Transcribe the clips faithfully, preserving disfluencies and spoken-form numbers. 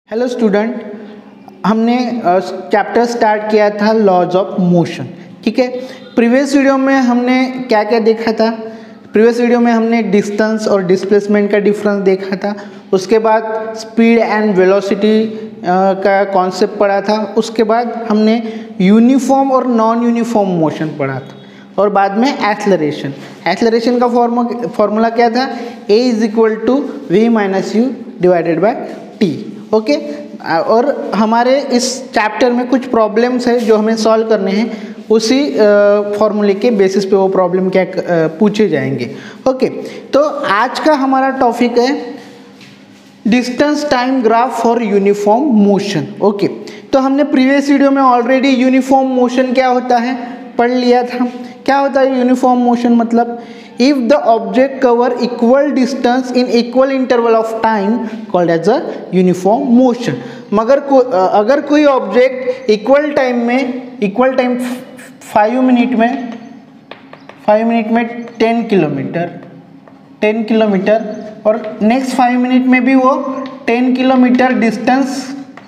Hello student, हमने chapter start किया था लॉज ऑफ मोशन। ठीक है, प्रीवियस वीडियो में हमने क्या क्या देखा था। प्रीवियस वीडियो में हमने डिस्टेंस और डिस्प्लेसमेंट का डिफरेंस देखा था। उसके बाद स्पीड एंड वेलोसिटी का कॉन्सेप्ट पढ़ा था। उसके बाद हमने यूनिफॉर्म और नॉन यूनिफॉर्म मोशन पढ़ा था। और बाद में एक्सेलरेशन एक्सेलरेशन का फॉर्मूला फॉर्मूला क्या था? A is equal to v minus u divided by t. Okay okay? और हमारे इस चैप्टर में कुछ प्रॉब्लम्स है जो हमें सॉल्व करने हैं। उसी फॉर्मूले के बेसिस पे वो प्रॉब्लम क्या पूछे जाएंगे। Okay okay? तो आज का हमारा टॉपिक है distance time graph for uniform motion. Okay, तो हमने प्रीवियस वीडियो में ऑलरेडी यूनिफॉर्म मोशन क्या होता है पढ़ लिया था। क्या होता है यूनिफॉर्म मोशन? मतलब if the object cover equal distance in equal interval of time called as a uniform motion। मगर को, अगर कोई ऑब्जेक्ट इक्वल टाइम में इक्वल टाइम फाइव मिनट में फाइव मिनट में टेन किलोमीटर टेन किलोमीटर और next five minute में भी वो टेन किलोमीटर डिस्टेंस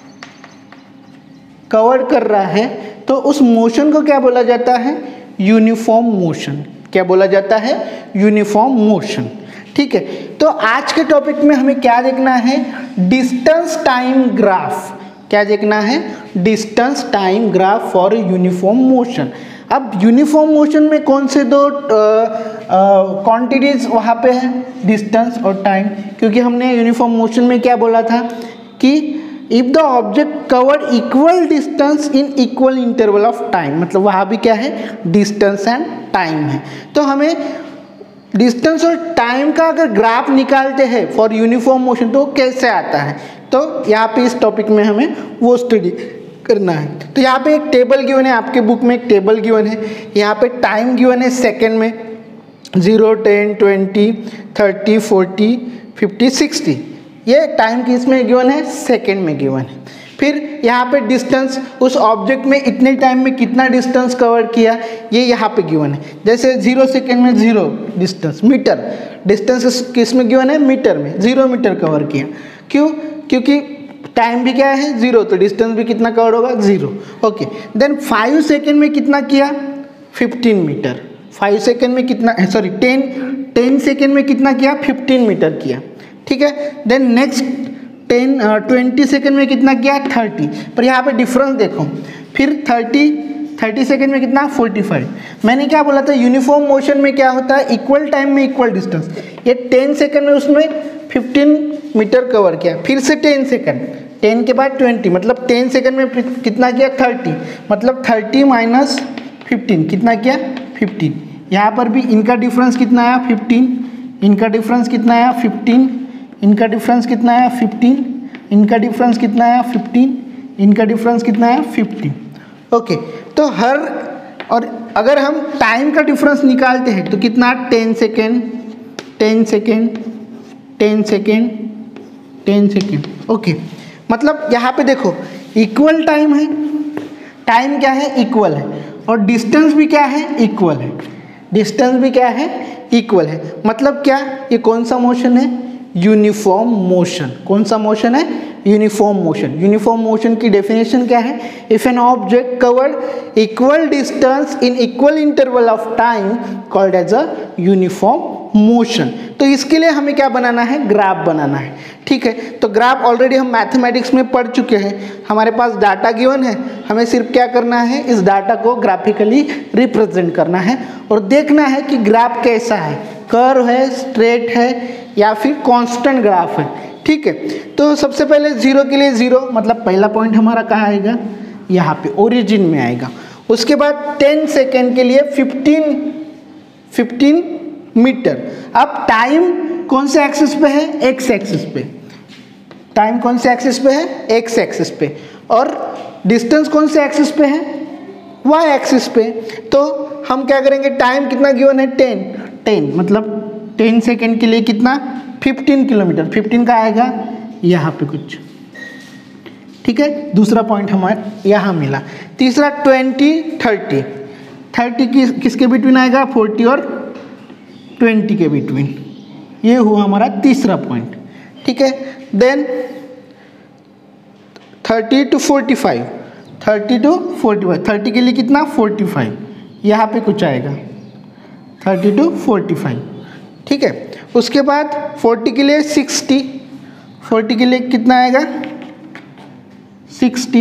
कवर कर रहा है, तो उस मोशन को क्या बोला जाता है? Uniform motion. क्या बोला जाता है? Uniform motion. ठीक है, तो आज के टॉपिक में हमें क्या देखना है? Distance time graph. क्या देखना है? Distance time graph for uniform motion. अब यूनिफॉर्म मोशन में कौन से दो क्वांटिटीज वहाँ पे है? डिस्टेंस और टाइम। क्योंकि हमने यूनिफॉर्म मोशन में क्या बोला था कि if the object cover equal distance in equal interval of time, मतलब वहाँ भी क्या है? डिस्टेंस एंड टाइम है। तो हमें डिस्टेंस और टाइम का अगर ग्राफ निकालते हैं फॉर यूनिफॉर्म मोशन तो कैसे आता है, तो यहाँ पे इस टॉपिक में हमें वो स्टडी करना है। तो यहाँ पे एक टेबल गिवन है, आपके बुक में एक टेबल गिवन है। यहाँ पे टाइम गिवन है सेकेंड में, zero ten twenty thirty forty fifty sixty. ये टाइम की इसमें गिवन है, सेकेंड में गिवन है। फिर यहाँ पे डिस्टेंस, उस ऑब्जेक्ट में इतने टाइम में कितना डिस्टेंस कवर किया, ये यहाँ पे गिवन है। जैसे जीरो सेकेंड में जीरो डिस्टेंस, मीटर डिस्टेंस किस में गिवन है? मीटर में, जीरो मीटर कवर किया। क्यों? क्योंकि टाइम भी क्या है? जीरो, तो डिस्टेंस भी कितना कवर होगा? Zero. Okay, then five second में कितना किया? Fifteen metre. फाइव सेकेंड में कितना, सॉरी टेन टेन सेकेंड में कितना किया? फिफ्टीन मीटर किया। ठीक है, then next ten twenty second में कितना किया? थर्टी। पर यहाँ पे डिफरेंस देखो, फिर थर्टी थर्टी सेकेंड में कितना? Forty five. मैंने क्या बोला था? यूनिफॉर्म मोशन में क्या होता है? इक्वल टाइम में इक्वल डिस्टेंस। ये टेन सेकेंड में उसमें फिफ्टीन मीटर कवर किया, फिर से टेन सेकेंड, टेन के बाद ट्वेंटी, मतलब टेन सेकेंड में कितना किया? थर्टी, मतलब थर्टी माइनस फिफ्टीन कितना किया? फिफ्टीन। यहाँ पर भी इनका डिफरेंस कितना आया? फिफ्टीन। इनका डिफरेंस कितना आया? फिफ्टीन। इनका डिफरेंस कितना आया? फिफ्टीन। इनका डिफरेंस कितना आया? फिफ्टीन। इनका डिफरेंस कितना आया? फिफ्टीन। ओके, तो हर, और अगर हम टाइम का डिफरेंस निकालते हैं तो कितना? Ten second ten second ten second ten second. Okay, मतलब यहाँ पे देखो इक्वल टाइम है, टाइम क्या है? इक्वल है, और डिस्टेंस भी क्या है? इक्वल है। डिस्टेंस भी क्या है? इक्वल है। मतलब क्या? ये कौन सा मोशन है? Uniform motion. कौन सा मोशन है? Uniform motion. यूनिफॉर्म मोशन की डेफिनेशन क्या है? If an object covered equal distance in equal interval of time called as a uniform motion. तो इसके लिए हमें क्या बनाना है? ग्राफ बनाना है। ठीक है, तो ग्राफ ऑलरेडी हम मैथमेटिक्स में पढ़ चुके हैं। हमारे पास डाटा गिवन है, हमें सिर्फ क्या करना है? इस डाटा को ग्राफिकली रिप्रेजेंट करना है और देखना है कि ग्राफ कैसा है, कर्व है, स्ट्रेट है, या फिर कांस्टेंट ग्राफ है। ठीक है, तो सबसे पहले जीरो के लिए जीरो, मतलब पहला पॉइंट हमारा कहाँ आएगा? यहाँ पे ओरिजिन में आएगा। उसके बाद टेन सेकेंड के लिए फिफ्टीन फिफ्टीन मीटर। अब टाइम कौन से एक्सिस पे है? एक्स एक्सिस पे। टाइम कौन से एक्सिस पे है? एक्स एक्सिस पे। और डिस्टेंस कौन से एक्सिस पे है? वाई एक्सिस पे। तो हम क्या करेंगे? टाइम कितना गिवन है? टेन टेन मतलब टेन सेकेंड के लिए कितना? Fifteen kilometre. फिफ्टीन का आएगा यहाँ पे कुछ। ठीक है, दूसरा पॉइंट हमारे यहाँ मिला। तीसरा ट्वेंटी थर्टी थर्टी किस किसके बिटवीन आएगा? फोर्टी और ट्वेंटी के बिटवीन। ये हुआ हमारा तीसरा पॉइंट। ठीक है, then thirty to forty five, thirty to forty five, thirty के लिए कितना फोर्टी फाइव, यहाँ पे कुछ आएगा थर्टी टू फोर्टी फाइव, ठीक है। उसके बाद फोर्टी के लिए सिक्सटी, फोर्टी के लिए कितना आएगा सिक्सटी,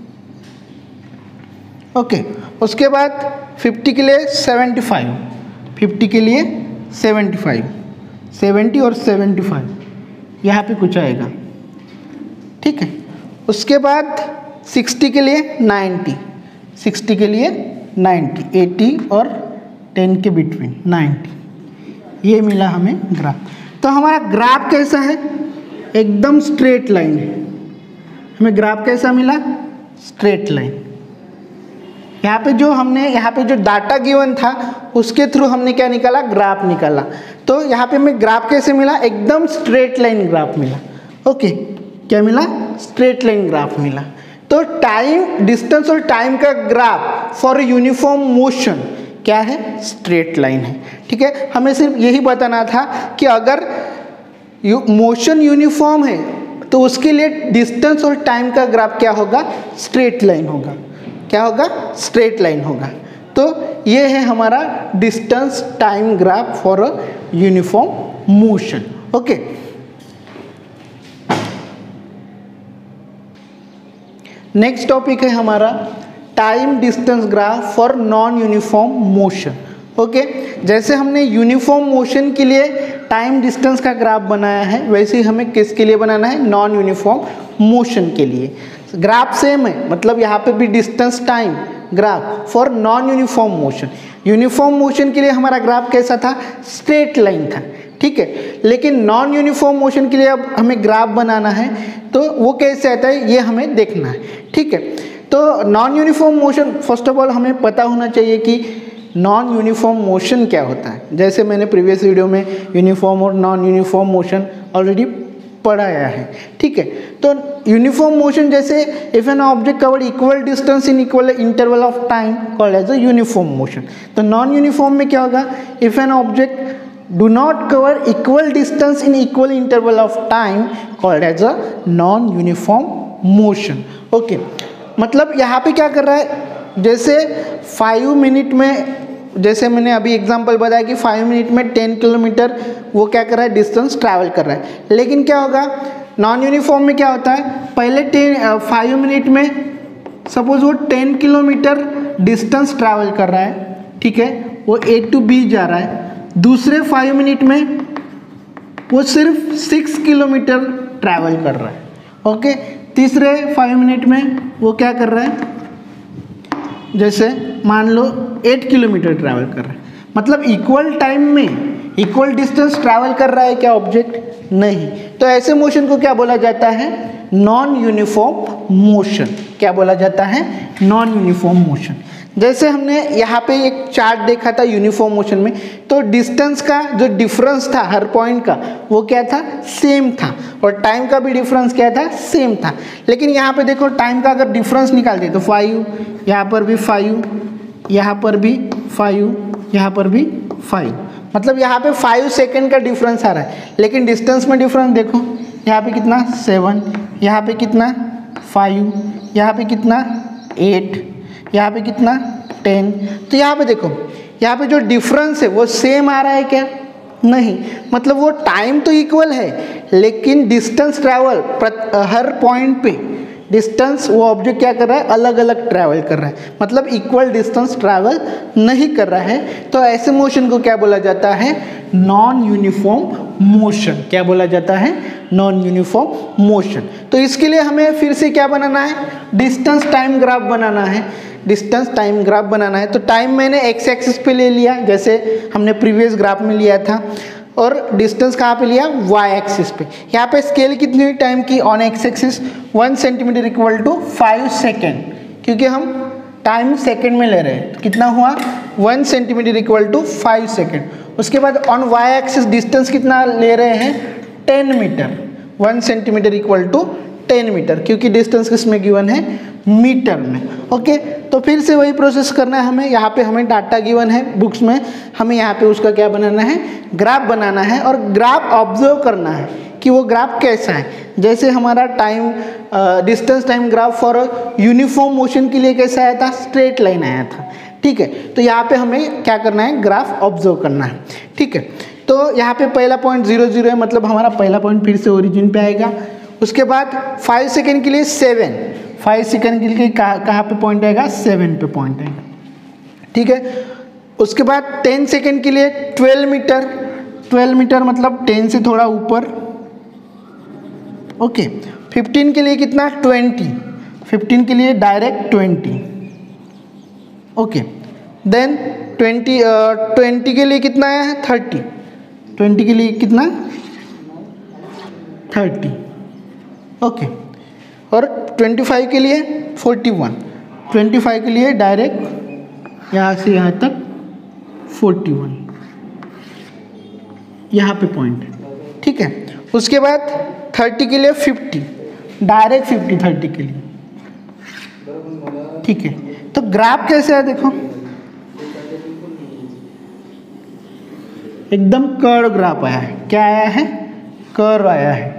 ओके। उसके बाद फिफ्टी के लिए सेवेंटी फाइव, फिफ्टी के लिए सेवेंटी फाइव, सेवेंटी और सेवेंटी फाइव, यहाँ पे कुछ आएगा, ठीक है। उसके बाद सिक्सटी के लिए नाइन्टी, सिक्सटी के लिए नाइन्टी, एटी और टेन के बिटवीन नाइन्टी, ये मिला हमें ग्राफ। तो हमारा ग्राफ कैसा है, एकदम स्ट्रेट लाइन है। हमें ग्राफ कैसा मिला, स्ट्रेट लाइन। यहाँ पे जो हमने यहाँ पे जो डाटा गिवन था उसके थ्रू हमने क्या निकाला, ग्राफ निकाला। तो यहाँ पे हमें ग्राफ कैसे मिला, एकदम स्ट्रेट लाइन ग्राफ मिला, ओके। क्या मिला, स्ट्रेट लाइन ग्राफ मिला। तो टाइम डिस्टेंस और टाइम का ग्राफ फॉर यूनिफॉर्म मोशन क्या है, स्ट्रेट लाइन है, ठीक है। हमें सिर्फ यही बताना था कि अगर यू, मोशन यूनिफॉर्म है तो उसके लिए डिस्टेंस और टाइम का ग्राफ क्या होगा, स्ट्रेट लाइन होगा। क्या होगा, स्ट्रेट लाइन होगा। तो ये है हमारा distance time graph for a uniform motion, okay. Next topic है हमारा time distance graph for non uniform motion, okay. जैसे हमने यूनिफॉर्म मोशन के लिए टाइम डिस्टेंस का ग्राफ बनाया है, वैसे ही हमें किसके लिए बनाना है, नॉन यूनिफॉर्म मोशन के लिए। ग्राफ सेम है, मतलब यहाँ पे भी distance time graph for non uniform motion. Uniform motion के लिए हमारा ग्राफ कैसा था, स्ट्रेट लाइन था, ठीक है। लेकिन नॉन यूनिफॉर्म मोशन के लिए अब हमें ग्राफ बनाना है, तो वो कैसे आता है ये हमें देखना है, ठीक है। तो non uniform motion, first of all हमें पता होना चाहिए कि नॉन यूनिफॉर्म मोशन क्या होता है। जैसे मैंने प्रीवियस वीडियो में यूनिफॉर्म और नॉन यूनिफॉर्म मोशन ऑलरेडी पढ़ाया है, ठीक है। तो यूनिफॉर्म मोशन जैसे if an object cover equal distance in equal interval of time called as a uniform motion. तो नॉन यूनिफॉर्म में क्या होगा, if an object do not cover equal distance in equal interval of time called as a non uniform motion, okay. मतलब यहाँ पे क्या कर रहा है, जैसे फाइव मिनट में, जैसे मैंने अभी एग्जांपल बताया कि फाइव मिनट में टेन किलोमीटर वो क्या कर रहा है, डिस्टेंस ट्रैवल कर रहा है। लेकिन क्या होगा, नॉन यूनिफॉर्म में क्या होता है, पहले टेन फाइव मिनट में सपोज वो टेन किलोमीटर डिस्टेंस ट्रैवल कर रहा है, ठीक है, वो ए टू बी जा रहा है। दूसरे फाइव मिनट में वो सिर्फ सिक्स किलोमीटर ट्रैवल कर रहा है, ओके। तीसरे फाइव मिनट में वो क्या कर रहा है, जैसे मान लो एट किलोमीटर ट्रैवल कर रहा है। मतलब इक्वल टाइम में इक्वल डिस्टेंस ट्रैवल कर रहा है क्या ऑब्जेक्ट, नहीं। तो ऐसे मोशन को क्या बोला जाता है, नॉन यूनिफॉर्म मोशन। क्या बोला जाता है, नॉन यूनिफॉर्म मोशन। जैसे हमने यहाँ पे एक चार्ट देखा था यूनिफॉर्म मोशन में, तो डिस्टेंस का जो डिफरेंस था हर पॉइंट का वो क्या था, सेम था, और टाइम का भी डिफरेंस क्या था, सेम था। लेकिन यहाँ पे देखो टाइम का अगर डिफरेंस निकाल दे तो फाइव, यहाँ पर भी फाइव, यहाँ पर भी फाइव, यहाँ पर भी फाइव, मतलब यहाँ पे फाइव सेकेंड का डिफरेंस आ रहा है। लेकिन डिस्टेंस में डिफरेंस देखो, यहाँ पे कितना सेवन, यहाँ पे कितना फाइव, यहाँ पे कितना एट, यहाँ पे कितना टेन। तो यहाँ पे देखो, यहाँ पे जो डिफरेंस है वो सेम आ रहा है क्या, नहीं। मतलब वो टाइम तो इक्वल है लेकिन डिस्टेंस ट्रैवल हर पॉइंट पे डिस्टेंस वो ऑब्जेक्ट क्या कर रहा है, अलग अलग ट्रैवल कर रहा है, मतलब इक्वल डिस्टेंस ट्रैवल नहीं कर रहा है। तो ऐसे मोशन को क्या बोला जाता है, नॉन यूनिफॉर्म मोशन। क्या बोला जाता है, नॉन यूनिफॉर्म मोशन। तो इसके लिए हमें फिर से क्या बनाना है, डिस्टेंस टाइम ग्राफ बनाना है। डिस्टेंस टाइम ग्राफ बनाना है तो टाइम मैंने एक्स एक्सिस पे ले लिया, जैसे हमने प्रीवियस ग्राफ में लिया था, और डिस्टेंस कहाँ पे लिया, वाई एक्सिस पे। यहाँ पे स्केल कितनी हुई टाइम की, on x axis one centimetre equal to five second, क्योंकि हम टाइम सेकेंड में ले रहे हैं। तो कितना हुआ, one centimetre equal to five second. उसके बाद ऑन वाई एक्सिस डिस्टेंस कितना ले रहे हैं, ten metre, one centimetre equal to ten metre, क्योंकि डिस्टेंस किसमें गिवन है, मीटर में, ओके। तो फिर से वही प्रोसेस करना है हमें। यहाँ पे हमें डाटा गिवन है बुक्स में, हमें यहाँ पे उसका क्या बनाना है, ग्राफ बनाना है, और ग्राफ ऑब्जर्व करना है कि वो ग्राफ कैसा है। जैसे हमारा time distance time graph for uniform motion के लिए कैसा आया था, स्ट्रेट लाइन आया था, ठीक है। तो यहाँ पे हमें क्या करना है, ग्राफ ऑब्जर्व करना है, ठीक है। तो यहाँ पे पहला पॉइंट जीरो जीरो है, मतलब हमारा पहला पॉइंट फिर से ओरिजिन पे आएगा। उसके बाद फाइव सेकेंड के लिए सेवन, फाइव सेकेंड के लिए कहाँ कहाँ पे पॉइंट आएगा, सेवन पे पॉइंट आएगा, ठीक है। उसके बाद टेन सेकेंड के लिए ट्वेल्व मीटर, ट्वेल्व मीटर मतलब टेन से थोड़ा ऊपर, ओके। फिफ्टीन के लिए कितना, ट्वेंटी, फिफ्टीन के लिए direct twenty, okay. Then twenty twenty के लिए कितना आया है, थर्टी, ट्वेंटी के लिए कितना, थर्टी, ओके। और ट्वेंटी फाइव के लिए फोर्टी वन, ट्वेंटी फाइव के लिए डायरेक्ट यहाँ से यहाँ तक फोर्टी वन, यहाँ पे पॉइंट, ठीक है। उसके बाद थर्टी के लिए फिफ्टी, डायरेक्ट फिफ्टी थर्टी के लिए, ठीक है। तो ग्राफ कैसे है देखो, एकदम कर्व ग्राफ आया है। क्या आया है, कर्व आया है,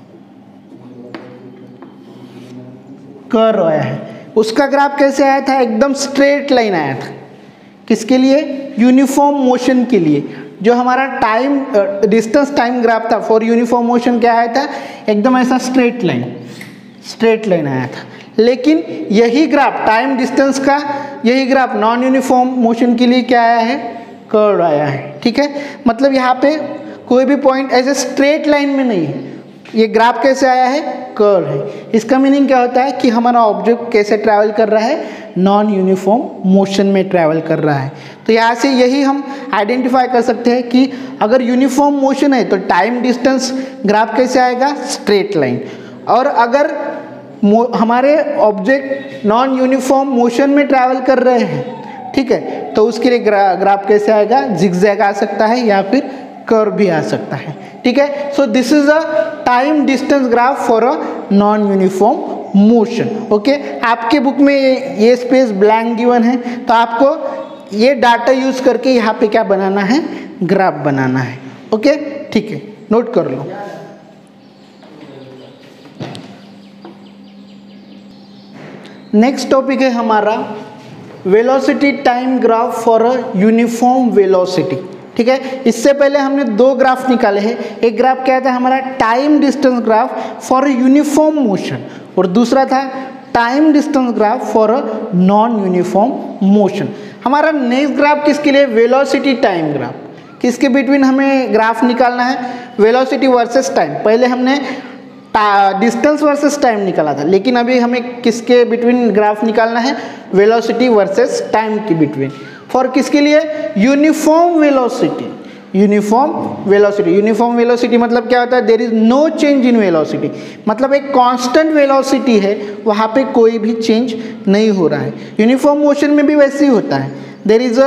कर्व आया है। उसका ग्राफ कैसे आया था, एकदम स्ट्रेट लाइन आया था। किसके लिए, यूनिफॉर्म मोशन के लिए। जो हमारा टाइम डिस्टेंस टाइम ग्राफ था फॉर यूनिफॉर्म मोशन क्या आया था, एकदम ऐसा स्ट्रेट लाइन, स्ट्रेट लाइन आया था। लेकिन यही ग्राफ टाइम डिस्टेंस का, यही ग्राफ नॉन यूनिफॉर्म मोशन के लिए क्या आया है, कर्व आया है, ठीक है। मतलब यहाँ पे कोई भी पॉइंट ऐसे स्ट्रेट लाइन में नहीं है, ये ग्राफ कैसे आया है, कर्व है। इसका मीनिंग क्या होता है कि हमारा ऑब्जेक्ट कैसे ट्रैवल कर रहा है, नॉन यूनिफॉर्म मोशन में ट्रैवल कर रहा है। तो यहाँ से यही हम आइडेंटिफाई कर सकते हैं कि अगर यूनिफॉर्म मोशन है तो टाइम डिस्टेंस ग्राफ कैसे आएगा, स्ट्रेट लाइन। और अगर हमारे ऑब्जेक्ट नॉन यूनिफॉर्म मोशन में ट्रैवल कर रहे हैं, ठीक है, तो उसके लिए ग्रा, ग्राफ कैसे आएगा, जिगजैग आ सकता है या फिर कर्व भी आ सकता है, ठीक है। So this is a time distance graph for a non uniform motion, okay. आपके बुक में ये स्पेस ब्लैंक गिवन है, तो आपको ये डाटा यूज करके यहाँ पे क्या बनाना है, ग्राफ बनाना है, ओके, ठीक है, नोट कर लो। नेक्स्ट टॉपिक है हमारा velocity time graph for a uniform velocity, ठीक है। इससे पहले हमने दो ग्राफ निकाले हैं। एक ग्राफ क्या था हमारा, time distance graph for uniform motion, और दूसरा था time distance graph for a non uniform motion. हमारा नेक्स्ट ग्राफ किसके लिए, वेलोसिटी टाइम ग्राफ। किसके बिटवीन हमें ग्राफ निकालना है, वेलोसिटी वर्सेस टाइम। पहले हमने डिस्टेंस वर्सेस टाइम निकाला था, लेकिन अभी हमें किसके बिटवीन ग्राफ निकालना है, वेलोसिटी वर्सेस टाइम के बिटवीन। फॉर किसके लिए, uniform velocity, uniform velocity. Uniform velocity मतलब क्या होता है, there is no change in velocity, मतलब एक कांस्टेंट वेलोसिटी है, वहाँ पे कोई भी चेंज नहीं हो रहा है। यूनिफॉर्म मोशन में भी वैसे ही होता है, there is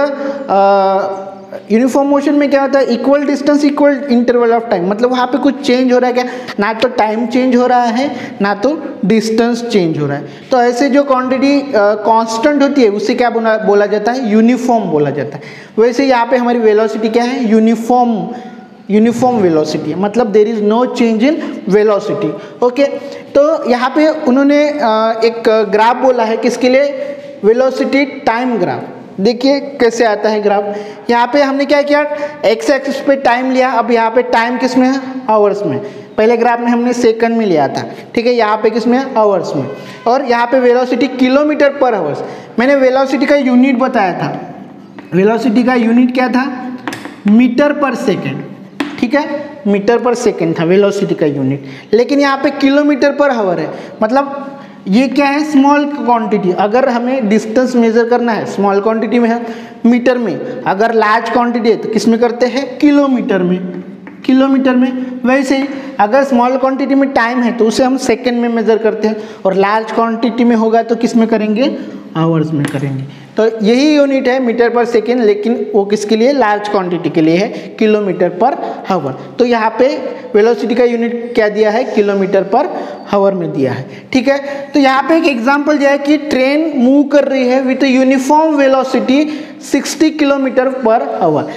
a uniform motion में क्या होता है, equal distance equal interval of time, मतलब वहाँ पे कुछ चेंज हो रहा है क्या, ना तो टाइम चेंज हो रहा है ना तो डिस्टेंस चेंज हो रहा है। तो ऐसे जो क्वांटिटी कांस्टेंट होती है उससे क्या बोला बोला जाता है, यूनिफॉर्म बोला जाता है। वैसे यहाँ पे हमारी वेलोसिटी क्या है, यूनिफॉर्म यूनिफॉर्म वेलोसिटी, मतलब there is no change in velocity, okay. तो यहाँ पे उन्होंने एक ग्राफ बोला है किसके लिए, वेलोसिटी टाइम ग्राफ। देखिए कैसे आता है ग्राफ। यहाँ पे हमने क्या किया, एक्स एक्सिस पे टाइम लिया, अब यहाँ पे टाइम किस में है, आवर्स में। पहले ग्राफ में हमने सेकंड में लिया था, ठीक है, यहाँ पे किस में है, आवर्स में। और यहाँ पे वेलोसिटी किलोमीटर पर आवर्स। मैंने वेलोसिटी का यूनिट बताया था, वेलोसिटी का यूनिट क्या था, मीटर पर सेकेंड, ठीक है, मीटर पर सेकेंड था वेलोसिटी का यूनिट। लेकिन यहाँ पे किलोमीटर पर आवर है, मतलब ये क्या है, स्मॉल क्वांटिटी। अगर हमें डिस्टेंस मेजर करना है स्मॉल क्वांटिटी में है, मीटर में। अगर लार्ज क्वांटिटी है तो किस में करते हैं, किलोमीटर में, किलोमीटर में। वैसे ही अगर स्मॉल क्वांटिटी में टाइम है तो उसे हम सेकंड में मेजर करते हैं, और लार्ज क्वांटिटी में होगा तो किस में करेंगे, आवर्स में करेंगे। तो यही यूनिट है मीटर पर सेकेंड, लेकिन वो किसके लिए, लार्ज क्वांटिटी के लिए है, किलोमीटर पर हावर। तो यहाँ पे वेलोसिटी का यूनिट क्या दिया है, किलोमीटर पर हावर में दिया है, ठीक है। तो यहाँ पे एक एग्जांपल दिया है कि ट्रेन मूव कर रही है with uniform velocity sixty kilometre per hour.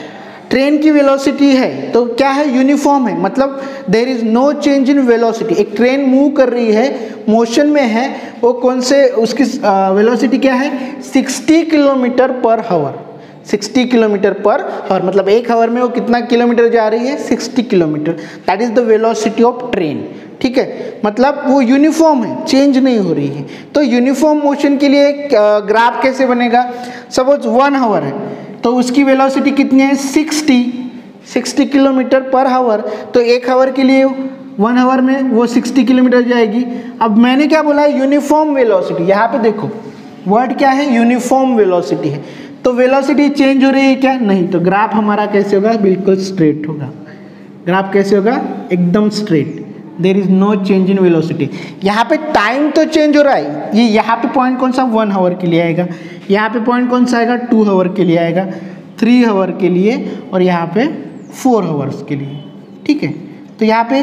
Train की वेलोसिटी है तो क्या है, यूनिफॉर्म है, मतलब there is no change in velocity. एक ट्रेन मूव कर रही है, मोशन में है, वो कौन से, उसकी वेलोसिटी क्या है, साठ किलोमीटर पर हावर, साठ किलोमीटर पर हावर, मतलब एक हावर में वो कितना किलोमीटर जा रही है, साठ kilometre, that is the velocity of train. ठीक है, मतलब वो यूनिफॉर्म है, चेंज नहीं हो रही है। तो यूनिफॉर्म मोशन के लिए ग्राफ कैसे बनेगा, सपोज वन हावर है तो उसकी वेलोसिटी कितनी है, साठ साठ किलोमीटर पर हावर, तो एक हावर के लिए वन हावर में वो साठ किलोमीटर जाएगी। अब मैंने क्या बोला है, यूनिफॉर्म वेलोसिटी, यहाँ पे देखो वर्ड क्या है, यूनिफॉर्म वेलोसिटी है, तो वेलोसिटी चेंज हो रही है क्या, नहीं, तो ग्राफ हमारा कैसे होगा, बिल्कुल स्ट्रेट होगा। ग्राफ कैसे होगा, एकदम straight, there is no change in velocity. यहाँ पे टाइम तो चेंज हो रहा है, ये यहाँ पे पॉइंट कौन सा, वन हावर के लिए आएगा, यहाँ पे पॉइंट कौन सा आएगा, टू हावर के लिए आएगा, थ्री हावर के लिए, और यहाँ पे फोर हावर्स के लिए। ठीक है, तो यहाँ पे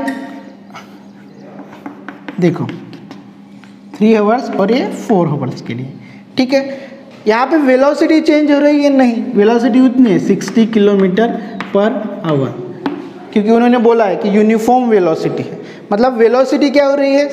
देखो थ्री हावर्स और ये फोर हावर्स के लिए। ठीक है, यहाँ पे वेलोसिटी चेंज हो रही है, नहीं, वेलोसिटी उतनी है साठ किलोमीटर पर आवर, क्योंकि उन्होंने बोला है कि यूनिफॉर्म वेलोसिटी है, मतलब वेलोसिटी क्या हो रही है,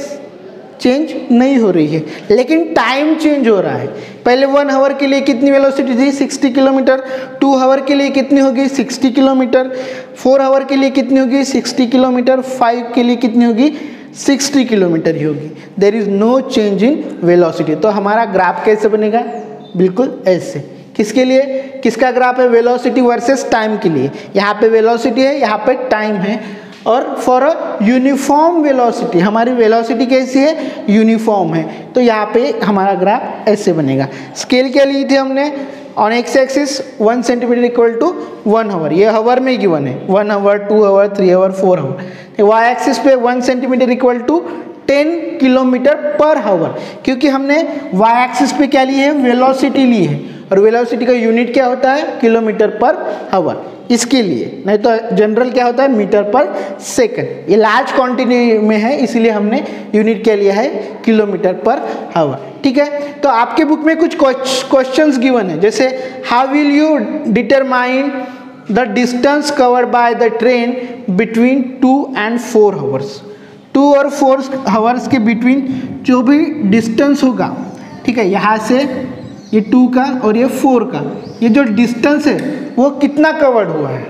चेंज नहीं हो रही है, लेकिन टाइम चेंज हो रहा है। पहले वन हावर के लिए कितनी वेलोसिटी थी, साठ किलोमीटर, टू हावर के लिए कितनी होगी, साठ किलोमीटर, फोर हावर के लिए कितनी होगी, साठ किलोमीटर, फाइव के लिए कितनी होगी, साठ किलोमीटर ही होगी। There is no change in velocity. तो हमारा ग्राफ कैसे बनेगा, बिल्कुल ऐसे। किसके लिए, किसका ग्राफ है, वेलोसिटी वर्सेस टाइम के लिए। यहाँ पे वेलोसिटी है, यहाँ पे टाइम है, और फॉर अ यूनिफॉर्म वेलोसिटी, हमारी वेलोसिटी कैसी है, यूनिफॉर्म है, तो यहाँ पे हमारा ग्राफ ऐसे बनेगा। स्केल क्या ली थी हमने, on x axis one centimetre equal to one hour, ये हावर में गिवन है, one hour, two hour, three hour, four hour. Y axis पे one centimetre equal to ten kilometre per hour, क्योंकि हमने वाई एक्सिस पे क्या ली है, velocity ली है, और वेलोसिटी का यूनिट क्या होता है, किलोमीटर पर हावर, इसके लिए, नहीं तो जनरल क्या होता है, मीटर पर सेकंड। ये लार्ज क्वांटिटी में है, इसीलिए हमने यूनिट क्या लिया है, किलोमीटर पर हावर। ठीक है, तो आपके बुक में कुछ क्वेश्चंस गिवन है, जैसे how will you determine the distance covered by the train between two and four hours. Two और फोर हावर्स के बिटवीन जो भी डिस्टेंस होगा, ठीक है, यहाँ से ये टू का और ये फोर का, ये जो डिस्टेंस है वो कितना कवर्ड हुआ है,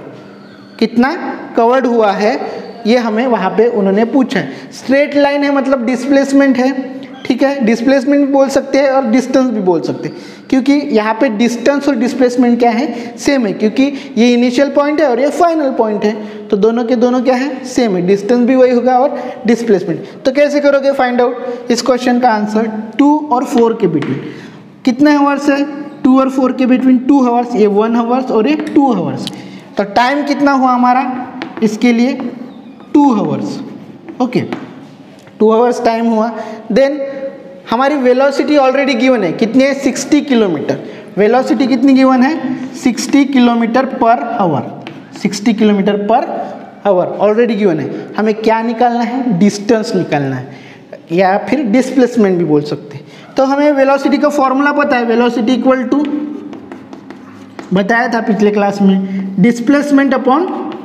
कितना कवर्ड हुआ है, ये हमें वहाँ पे उन्होंने पूछा है। स्ट्रेट लाइन है मतलब डिस्प्लेसमेंट है, ठीक है, डिस्प्लेसमेंट भी बोल सकते हैं और डिस्टेंस भी बोल सकते हैं, क्योंकि यहाँ पे डिस्टेंस और डिस्प्लेसमेंट क्या है, सेम है, क्योंकि ये इनिशियल पॉइंट है और ये फाइनल पॉइंट है, तो दोनों के दोनों क्या है, सेम है, डिस्टेंस भी वही होगा और डिस्प्लेसमेंट। तो कैसे करोगे फाइंड आउट इस क्वेश्चन का आंसर, टू और फोर के बिटवीन कितने हावर्स है, टू और फोर के बिटवीन टू हावर्स, ये वन हावर्स और ये टू हावर्स, तो टाइम कितना हुआ हमारा इसके लिए, two hours. Okay, two hours time हुआ। देन हमारी वेलोसिटी ऑलरेडी गिवन है, कितनी है, साठ किलोमीटर, वेलोसिटी कितनी गिवन है, साठ किलोमीटर पर आवर, साठ kilometre per hour already given है। हमें क्या निकालना है, डिस्टेंस निकालना है, या फिर डिस्प्लेसमेंट भी बोल सकते हैं। तो हमें वेलोसिटी का फॉर्मूला पता है, वेलोसिटी इक्वल टू, बताया था पिछले क्लास में, displacement upon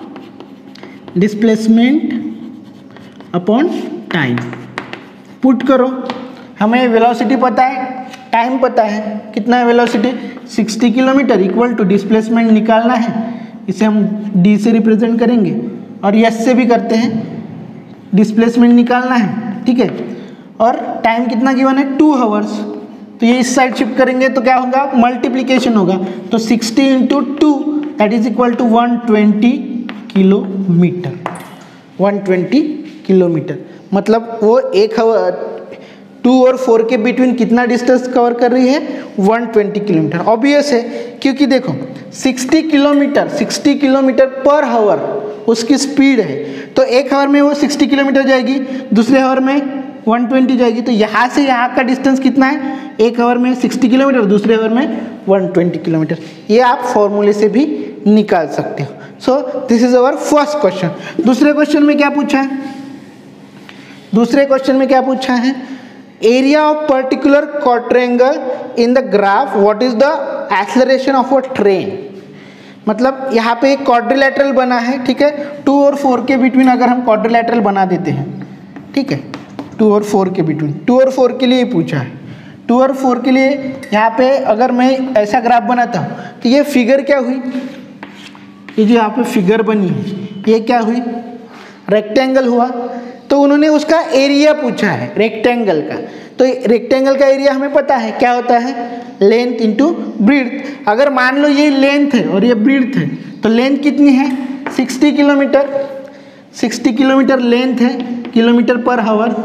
displacement upon time. Put करो, हमें वेलोसिटी पता है, टाइम पता है, कितना है वेलोसिटी, साठ किलोमीटर इक्वल टू डिस्प्लेसमेंट निकालना है, इसे हम डी से रिप्रेजेंट करेंगे और एस से भी करते हैं, डिस्प्लेसमेंट निकालना है, ठीक है, और टाइम कितना गिवन है, टू हावर्स, तो ये इस साइड शिफ्ट करेंगे तो क्या होगा, मल्टीप्लीकेशन होगा, तो sixty into two that is equal to one twenty kilometre, one twenty kilometre, मतलब वो एक हावर, टू और फोर के बिटवीन कितना डिस्टेंस कवर कर रही है, वन ट्वेंटी किलोमीटर। ऑब्वियस है, क्योंकि देखो साठ किलोमीटर, साठ किलोमीटर पर हावर उसकी स्पीड है, तो एक हावर में वो साठ किलोमीटर जाएगी, दूसरे हावर में वन ट्वेंटी जाएगी, तो यहाँ से यहाँ का डिस्टेंस कितना है, एक हावर में साठ किलोमीटर, दूसरे हावर में वन ट्वेंटी किलोमीटर। ये आप फॉर्मूले से भी निकाल सकते हो। So this is our first question. दूसरे क्वेश्चन में क्या पूछा है, दूसरे क्वेश्चन में क्या पूछा है, area of particular quadrangle in the graph, what is the acceleration of a train। मतलब यहाँ पे एक क्वाड्रिलेटरल बना है, ठीक है, टू और फोर के बिटवीन अगर हम क्वाड्रिलेटरल बना देते हैं, ठीक है, टू और फोर के बिटवीन, टू और फोर के लिए पूछा है, टू और फोर के लिए यहाँ पे अगर मैं ऐसा ग्राफ बनाता हूँ तो ये फिगर क्या हुई, ये जो यहाँ पे फिगर बनी है ये क्या हुई, रेक्टेंगल हुआ। तो उन्होंने उसका एरिया पूछा है रेक्टेंगल का, तो रेक्टेंगल का एरिया हमें पता है क्या होता है, लेंथ इंटू ब्रीड्थ। अगर मान लो ये लेंथ है और ये ब्रीड्थ है तो लेंथ कितनी है, sixty kilometre, sixty kilometre length है, किलोमीटर पर हावर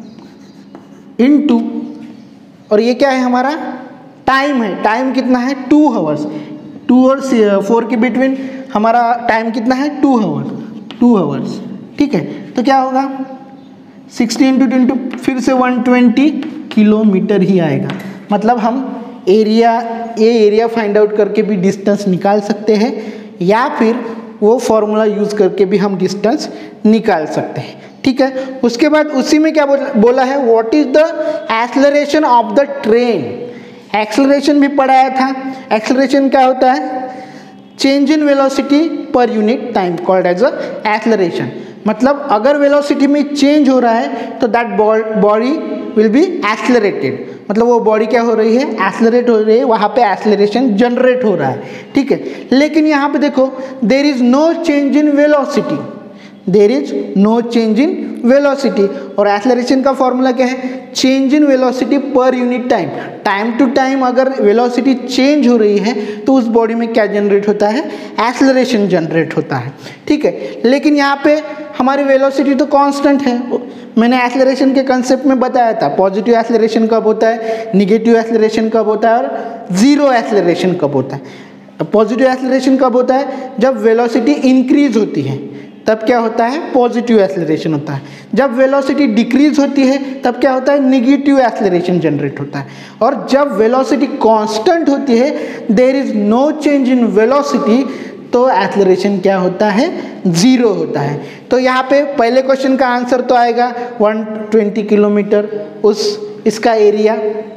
इनटू, और ये क्या है हमारा टाइम है, टाइम कितना है टू हावर्स, टू और फोर के बिटवीन हमारा टाइम कितना है टू हावर्स, टू हावर्स, ठीक है। तो क्या होगा सिक्सटी इंटू इंटू फिर से वन ट्वेंटी किलोमीटर ही आएगा। मतलब हम एरिया, ये एरिया फाइंड आउट करके भी डिस्टेंस निकाल सकते हैं या फिर वो फॉर्मूला यूज़ करके भी हम डिस्टेंस निकाल सकते हैं, ठीक है। उसके बाद उसी में क्या बोला है, what is the acceleration of the train. Acceleration भी पढ़ाया था। एक्सेलरेशन क्या होता है, change in velocity per unit time called as a acceleration. मतलब अगर वेलोसिटी में चेंज हो रहा है तो that body will be accelerated, मतलब वो बॉडी क्या हो रही है, एक्सेलरेट हो रही है, वहाँ पे एक्सेलरेशन जनरेट हो रहा है, ठीक है। लेकिन यहाँ पे देखो there is no change in velocity, there is no change in velocity. और एक्सेलरेशन का फॉर्मूला क्या है, change in velocity per unit time. Time to time अगर वेलोसिटी चेंज हो रही है तो उस बॉडी में क्या जनरेट होता है, एक्सेलरेशन जनरेट होता है, ठीक है। लेकिन यहाँ पे हमारी वेलोसिटी तो कांस्टेंट है। मैंने एक्सेलरेशन के कंसेप्ट में बताया था, पॉजिटिव एक्सेलरेशन कब होता है, निगेटिव एक्सेलरेशन कब होता है और जीरो एक्सेलरेशन कब होता है। पॉजिटिव एक्सेलरेशन कब होता है, जब वेलोसिटी इंक्रीज होती है तब क्या होता है, पॉजिटिव एक्सेलरेशन होता है। जब वेलोसिटी डिक्रीज होती है तब क्या होता है, निगेटिव एक्सेलरेशन जनरेट होता है। और जब वेलोसिटी कांस्टेंट होती है, there is no change in velocity, तो एक्सेलरेशन क्या होता है, जीरो होता है। तो यहाँ पे पहले क्वेश्चन का आंसर तो आएगा वन ट्वेंटी किलोमीटर, उस इसका एरिया,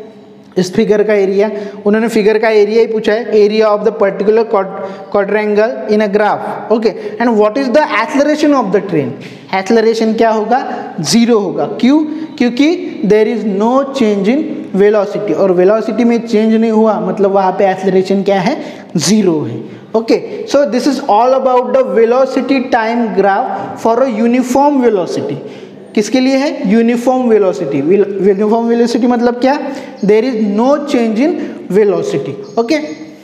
इस फिगर का एरिया, उन्होंने फिगर का एरिया ही पूछा है, area of the particular quadrangle in a graph, okay. And what is the acceleration of the train, acceleration क्या होगा, जीरो होगा। क्यों, क्योंकि there is no change in velocity, और वेलोसिटी में चेंज नहीं हुआ मतलब वहाँ पे एक्सेलरेशन क्या है, जीरो है, okay. So this is all about the velocity time graph for a uniform velocity. किसके लिए है, यूनिफॉर्म वेलोसिटी। यूनिफॉर्म वेलोसिटी मतलब क्या, there is no change in velocity, okay.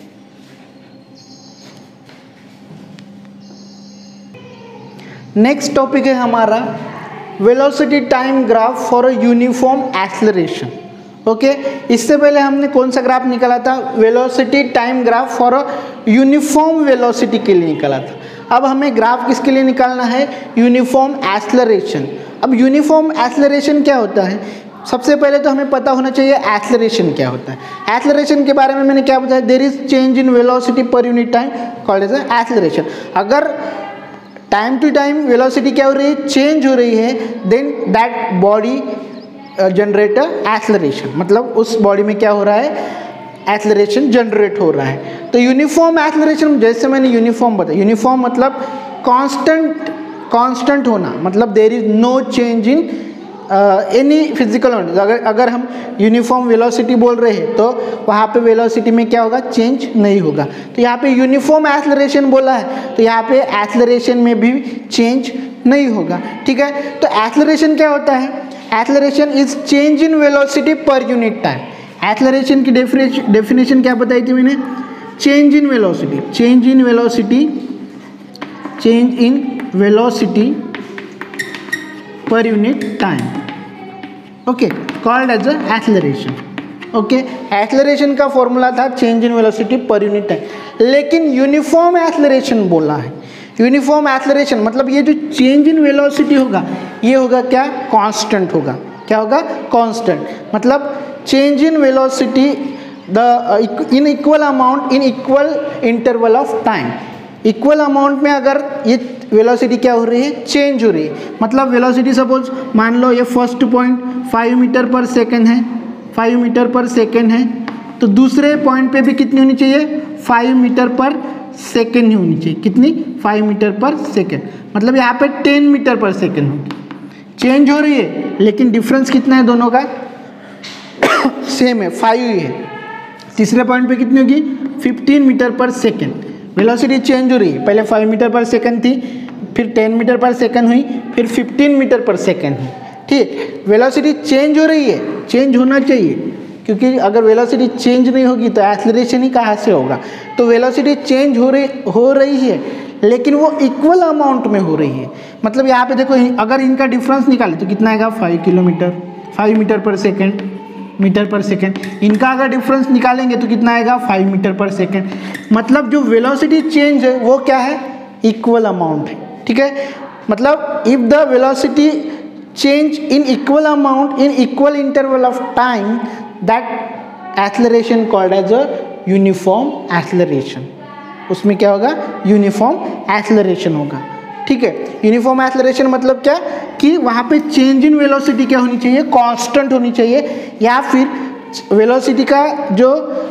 Next topic है हमारा velocity time graph for a uniform acceleration, okay. इससे पहले हमने कौन सा ग्राफ निकाला था, velocity time graph for a uniform velocity के लिए निकाला था। अब हमें ग्राफ किसके लिए निकालना है, यूनिफॉर्म एक्सेलरेशन। अब यूनिफॉर्म एक्सेलरेशन क्या होता है, सबसे पहले तो हमें पता होना चाहिए एक्सेलरेशन क्या होता है। एक्सेलरेशन के बारे में मैंने क्या बताया, there is change in velocity per unit time called as acceleration. अगर टाइम टू टाइम वेलोसिटी क्या हो रही है, चेंज हो रही है, then that body generate acceleration, मतलब उस बॉडी में क्या हो रहा है, एक्सेलरेशन जनरेट हो रहा है। तो यूनिफॉर्म एक्सेलरेशन, जैसे मैंने यूनिफॉर्म बताया, यूनिफॉर्म मतलब कांस्टेंट, कांस्टेंट होना, मतलब there is no change in any physical quantity. अगर अगर हम यूनिफॉर्म वेलोसिटी बोल रहे हैं तो वहाँ पे वेलोसिटी में क्या होगा, चेंज नहीं होगा। तो यहाँ पे यूनिफॉर्म एक्सेलरेशन बोला है तो यहाँ पे एक्सेलरेशन में भी चेंज नहीं होगा, ठीक है। तो एक्सेलरेशन क्या होता है, acceleration is change in velocity per unit time. Acceleration की डेफिनेशन क्या बताई थी मैंने, change in velocity, change in velocity, change in velocity per unit time, okay, called as a acceleration, okay. Acceleration का फॉर्मूला था change in velocity per unit time. लेकिन uniform acceleration बोला है, यूनिफॉर्म एक्सेलरेशन मतलब ये जो चेंज इन वेलोसिटी होगा ये होगा क्या, कांस्टेंट होगा। क्या होगा, कांस्टेंट। मतलब change in velocity the in equal amount in equal interval of time. Equal amount में अगर ये वेलोसिटी क्या हो रही है, चेंज हो रही है, मतलब वेलोसिटी सपोज मान लो ये first point five metre per second है, फाइव मीटर पर सेकेंड है, तो दूसरे पॉइंट पे भी कितनी होनी चाहिए, फाइव मीटर पर सेकेंड ही होनी चाहिए। कितनी? फाइव मीटर पर सेकेंड, मतलब यहाँ पे टेन मीटर पर सेकेंड होगी। चेंज हो रही है लेकिन डिफरेंस कितना है दोनों का? सेम है, फाइव ही है। तीसरे पॉइंट पे कितनी होगी? Fifteen metre per second. Velocity change हो रही है, पहले फाइव मीटर पर सेकेंड थी, फिर टेन मीटर पर सेकेंड हुई, फिर फिफ्टीन मीटर पर सेकेंड हुई। ठीक, वेलोसिटी चेंज हो रही है, चेंज होना चाहिए, क्योंकि अगर वेलोसिटी चेंज नहीं होगी तो एक्सेलरेशन ही कहाँ से होगा। तो वेलोसिटी चेंज हो रही हो रही है लेकिन वो इक्वल अमाउंट में हो रही है। मतलब यहाँ पे देखो, अगर इनका डिफरेंस निकाले तो कितना आएगा? Five kilometre five metre per second metre per second. इनका अगर डिफरेंस निकालेंगे तो कितना आएगा? Five metre per second. मतलब जो वेलोसिटी चेंज है वो क्या है? इक्वल अमाउंट है। ठीक है, मतलब if the velocity change in equal amount in equal interval of time, that acceleration called as a uniform acceleration. उसमें क्या होगा? यूनिफॉर्म एक्सेलरेशन होगा। ठीक है, यूनिफॉर्म एक्सेलरेशन मतलब क्या? कि वहाँ पे चेंज इन वेलोसिटी क्या होनी चाहिए? कांस्टेंट होनी चाहिए, या फिर वेलोसिटी का जो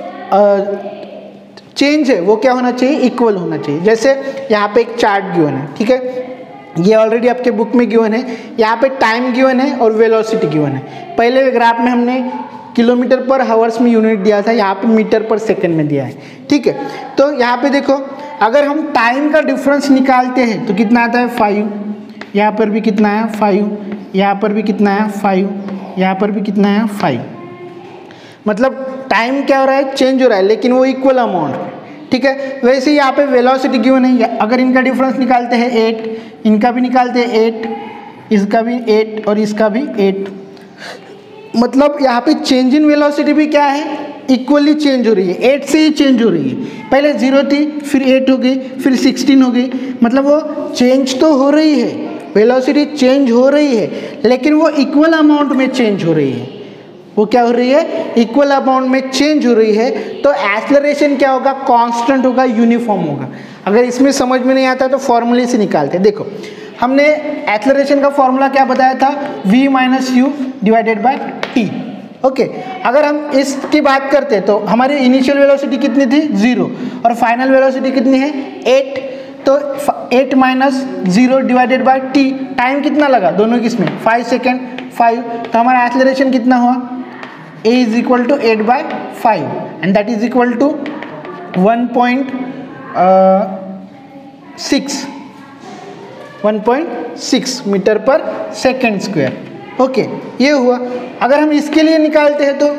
चेंज है वो क्या होना चाहिए? इक्वल होना चाहिए। जैसे यहाँ पे एक चार्ट गिवन है, ठीक है, ये ऑलरेडी आपके बुक में गिवन है। यहाँ पे टाइम गिवन है और वेलोसिटी गिवन है। पहले ग्राफ में हमने किलोमीटर पर हावर्स में यूनिट दिया था, यहाँ पे मीटर पर सेकंड में दिया है। ठीक है, तो यहाँ पे देखो, अगर हम टाइम का डिफरेंस निकालते हैं तो कितना आता है? फाइव। यहाँ पर भी कितना है? फाइव। यहाँ पर भी कितना है? फाइव। यहाँ पर भी कितना है? फाइव। मतलब टाइम क्या हो रहा है? चेंज हो रहा है, लेकिन वो इक्वल अमाउंट। ठीक है, वैसे ही यहाँ पे वेलोसिटी गिवन है। अगर इनका डिफरेंस निकालते हैं एट, इनका भी निकालते हैं एट, इसका भी एट और इसका भी एट। मतलब यहाँ पे चेंज इन वेलोसिटी भी क्या है? इक्वली चेंज हो रही है, एट से ही चेंज हो रही है। पहले जीरो थी, फिर एट हो गई, फिर सिक्सटीन हो गई। मतलब वो चेंज तो हो रही है, वेलोसिटी चेंज हो रही है, लेकिन वो इक्वल अमाउंट में चेंज हो रही है। वो क्या हो रही है? इक्वल अमाउंट में चेंज हो रही है। तो एक्सेलरेशन क्या होगा? कांस्टेंट होगा, यूनिफॉर्म होगा। अगर इसमें समझ में नहीं आता तो फॉर्मूले से निकालते हैं। देखो, हमने एक्सेलरेशन का फॉर्मूला क्या बताया था? v minus u divided by t. Okay, अगर हम इसकी बात करते हैं तो हमारी इनिशियल वेलोसिटी कितनी थी? जीरो, और फाइनल वेलोसिटी कितनी है? एट। तो eight minus zero divided by t, time कितना लगा दोनों किसमें? Five second, five. तो हमारा एक्सेलरेशन कितना हुआ? a is equal to eight by five, and that is equal to one point six one point six metre per second square. Okay, ये हुआ। अगर हम इसके लिए निकालते हैं तो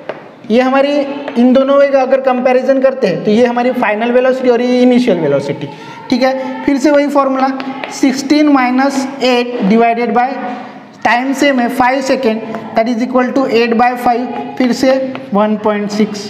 ये हमारी, इन दोनों का अगर कंपैरिजन करते हैं तो ये हमारी फाइनल वेलोसिटी और ये इनिशियल वेलोसिटी। ठीक है, फिर से वही formula, sixteen minus eight divided by time same है five second, that is equal to eight by five, फिर से वन पॉइंट सिक्स।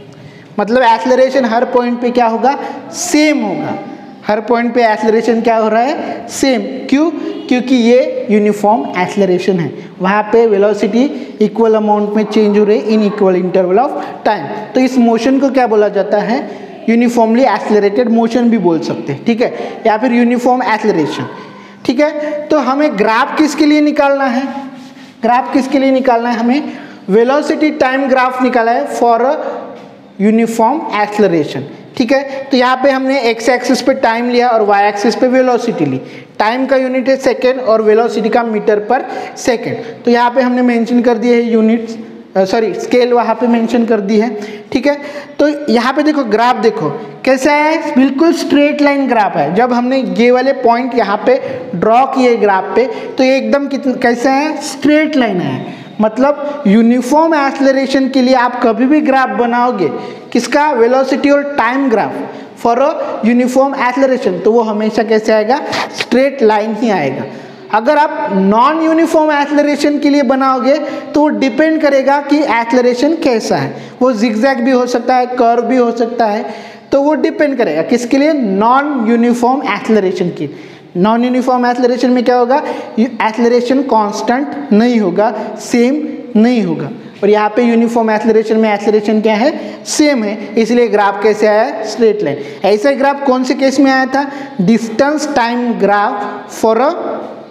मतलब एक्सेलरेशन हर पॉइंट पे क्या होगा? सेम होगा। हर पॉइंट पे एक्सेलरेशन क्या हो रहा है? सेम। क्यों? क्योंकि ये यूनिफॉर्म एक्सेलरेशन है। वहाँ पे वेलोसिटी इक्वल अमाउंट में चेंज हो रही है in equal interval of time. तो इस मोशन को क्या बोला जाता है? यूनिफॉर्मली एक्सेलरेटेड मोशन भी बोल सकते हैं। ठीक है, या फिर यूनिफॉर्म एक्सेलरेशन। ठीक है, तो हमें ग्राफ किसके लिए निकालना है? ग्राफ किसके लिए निकालना है? हमें वेलोसिटी टाइम ग्राफ निकाला है फॉर अ यूनिफॉर्म एक्सेलरेशन। ठीक है, तो यहाँ पे हमने एक्स एक्सिस पे टाइम लिया और वाई एक्सिस पे वेलोसिटी ली। टाइम का यूनिट है सेकेंड और वेलोसिटी का मीटर पर सेकेंड। तो यहाँ पे हमने मेंशन कर दिए है यूनिट्स, सॉरी स्केल वहाँ पे मेंशन कर दी है। ठीक है, तो यहाँ पे देखो, ग्राफ देखो कैसा है? बिल्कुल स्ट्रेट लाइन ग्राफ है। जब हमने ये वाले पॉइंट यहाँ पे ड्रॉ किए ग्राफ पे तो ये एकदम कितना कैसा है? स्ट्रेट लाइन है। मतलब यूनिफॉर्म एक्सेलरेशन के लिए आप कभी भी ग्राफ बनाओगे, किसका? वेलोसिटी और time graph for a uniform acceleration, तो वो हमेशा कैसे आएगा? स्ट्रेट लाइन ही आएगा। अगर आप नॉन यूनिफॉर्म एक्सेलरेशन के लिए बनाओगे तो वो डिपेंड करेगा कि एक्सेलरेशन कैसा है। वो जिगजैग भी हो सकता है, कर्व भी हो सकता है, तो वो डिपेंड करेगा किसके लिए? नॉन यूनिफॉर्म एक्सेलरेशन की। नॉन यूनिफॉर्म एक्सेलरेशन में क्या होगा? एक्सेलरेशन कांस्टेंट नहीं होगा, सेम नहीं होगा। और यहाँ पे यूनिफॉर्म एक्सेलरेशन में एक्सेलरेशन क्या है? सेम है, इसलिए ग्राफ कैसे आया? Straight line. ऐसा ग्राफ कौन से केस में आया था? Distance time graph for a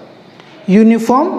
uniform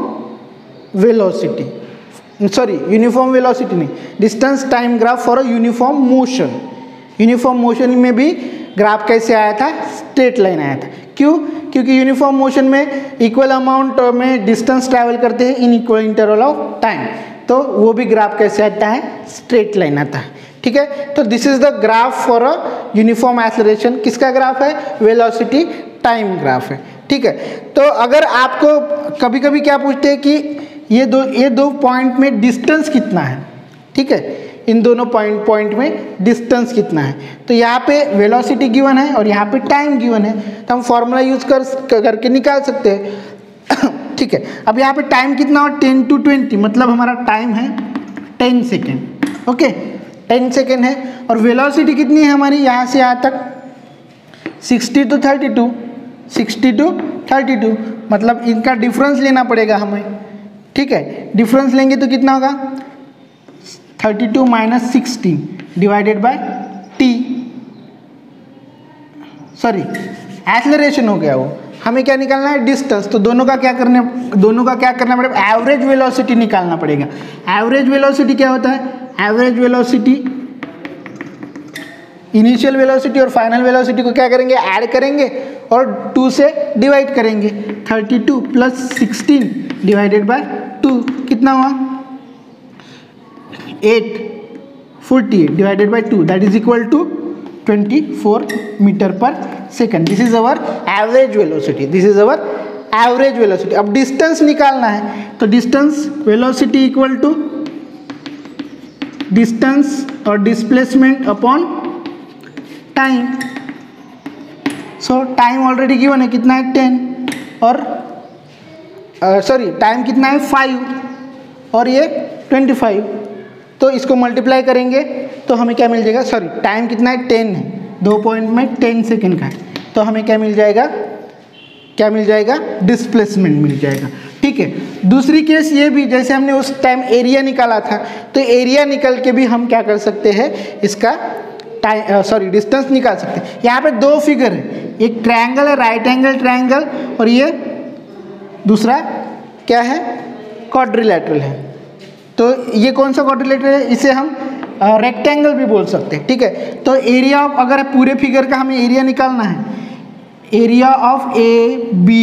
velocity, sorry uniform velocity नहीं, distance time graph for a uniform motion. Uniform motion में भी ग्राफ कैसे आया था, स्ट्रेट लाइन आया था। क्यों? क्योंकि यूनिफॉर्म मोशन में इक्वल अमाउंट में डिस्टेंस ट्रैवल करते हैं in equal interval of time, तो वो भी ग्राफ कैसे आता है, स्ट्रेट लाइन आता है। ठीक है, तो this is the graph for a uniform acceleration. किसका ग्राफ है, वेलोसिटी टाइम ग्राफ है। ठीक है, तो अगर आपको कभी कभी क्या पूछते हैं कि ये दो ये दो पॉइंट में डिस्टेंस कितना है, ठीक है, इन दोनों पॉइंट पॉइंट में डिस्टेंस कितना है, तो यहाँ पे वेलोसिटी गिवन है और यहाँ पे टाइम गिवन है, तो हम फॉर्मूला यूज कर करके निकाल सकते हैं। ठीक है, अब यहाँ पे टाइम कितना हो, टेन टू ट्वेंटी, मतलब हमारा टाइम है ten second. Okay, ten second है, और वेलोसिटी कितनी है हमारी यहाँ से यहाँ तक, sixty two thirty two, sixty two thirty two, मतलब इनका डिफरेंस लेना पड़ेगा हमें। ठीक है, डिफरेंस लेंगे तो कितना होगा, thirty two minus sixteen divided by t, sorry acceleration हो गया वो। हमें क्या निकालना है, डिस्टेंस, तो दोनों का क्या करने दोनों का क्या करना पड़ेगा, एवरेज वेलोसिटी निकालना पड़ेगा। एवरेज वेलोसिटी क्या होता है, एवरेज वेलोसिटी इनिशियल वेलोसिटी और फाइनल वेलोसिटी को क्या करेंगे, ऐड करेंगे और टू से डिवाइड करेंगे। Thirty two plus sixteen divided by two कितना हुआ, eight forty eight divided by two, that is equal to twenty four metre per second. This is our average velocity, this is our average velocity. अब distance निकालना है, तो distance velocity equal to distance और displacement upon time. So time already given है, कितना है, ten, और sorry time कितना है, फाइव, और ये ट्वेंटी फाइव, तो इसको मल्टीप्लाई करेंगे तो हमें क्या मिल जाएगा, सॉरी टाइम कितना है, टेन है, दो पॉइंट में टेन सेकेंड का है, तो हमें क्या मिल जाएगा, क्या मिल जाएगा, डिस्प्लेसमेंट मिल जाएगा। ठीक है, दूसरी केस ये भी, जैसे हमने उस टाइम एरिया निकाला था, तो एरिया निकल के भी हम क्या कर सकते हैं, इसका टाइम सॉरी डिस्टेंस निकाल सकते हैं। यहाँ पे दो फिगर है, एक ट्रायंगल है, राइट एंगल ट्रायंगल, और ये दूसरा क्या है, क्वाड्रिलेटरल है। तो ये कौन सा क्वाड्रिलेटरल है, इसे हम रेक्टेंगल भी बोल सकते हैं। ठीक है, तो एरिया ऑफ, अगर पूरे फिगर का हमें एरिया निकालना है, area of A B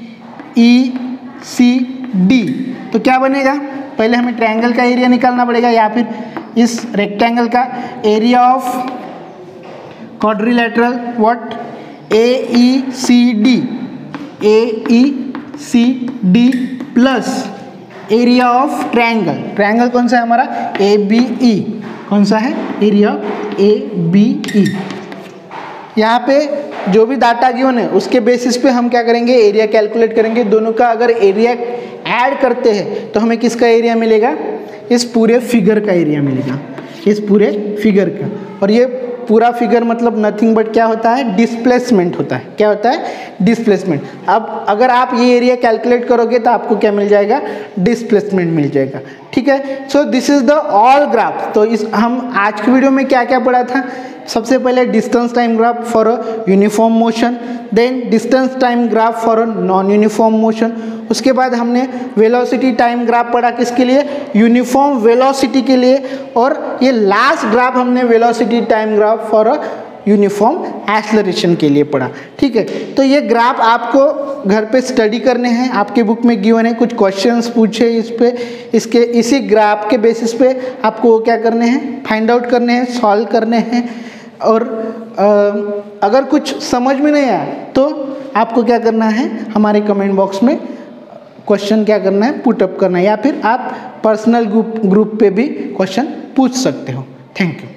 E C D, तो क्या बनेगा, पहले हमें ट्रायंगल का एरिया निकालना पड़ेगा, या फिर इस रेक्टेंगल का area of quadrilateral, what, A E C D, A E C D plus area of triangle, triangle कौन सा है हमारा, ए बी ई, कौन सा है, एरिया ए बी ई। यहाँ पे जो भी डाटा गिवन है उसके बेसिस पे हम क्या करेंगे, एरिया कैलकुलेट करेंगे। दोनों का अगर एरिया ऐड करते हैं तो हमें किसका एरिया मिलेगा, इस पूरे फिगर का एरिया मिलेगा, इस पूरे फिगर का। और ये पूरा फिगर मतलब नथिंग बट क्या होता है, डिस्प्लेसमेंट होता है। क्या होता है, डिस्प्लेसमेंट। अब अगर आप ये एरिया कैलकुलेट करोगे तो आपको क्या मिल जाएगा, डिस्प्लेसमेंट मिल जाएगा। ठीक है, so this is the all graph. तो इस हम आज की वीडियो में क्या क्या पढ़ा था, सबसे पहले distance time graph for a uniform motion, then distance time graph for a non uniform motion, उसके बाद हमने वेलोसिटी टाइम ग्राफ पढ़ा किसके लिए, यूनिफॉर्म वेलोसिटी के लिए, और ये लास्ट ग्राफ हमने velocity time graph for a uniform acceleration के लिए पढ़ा। ठीक है, तो ये ग्राफ आपको घर पे स्टडी करने हैं, आपके बुक में गिवन है, कुछ क्वेश्चंस पूछे इस पे, इसके इसी ग्राफ के बेसिस पे आपको क्या करने हैं, फाइंड आउट करने हैं, सॉल्व करने हैं। और आ, अगर कुछ समझ में नहीं आया तो आपको क्या करना है, हमारे कमेंट बॉक्स में क्वेश्चन क्या करना है, पुट अप करना है, या फिर आप पर्सनल ग्रुप ग्रुप पे भी क्वेश्चन पूछ सकते हो। Thank you.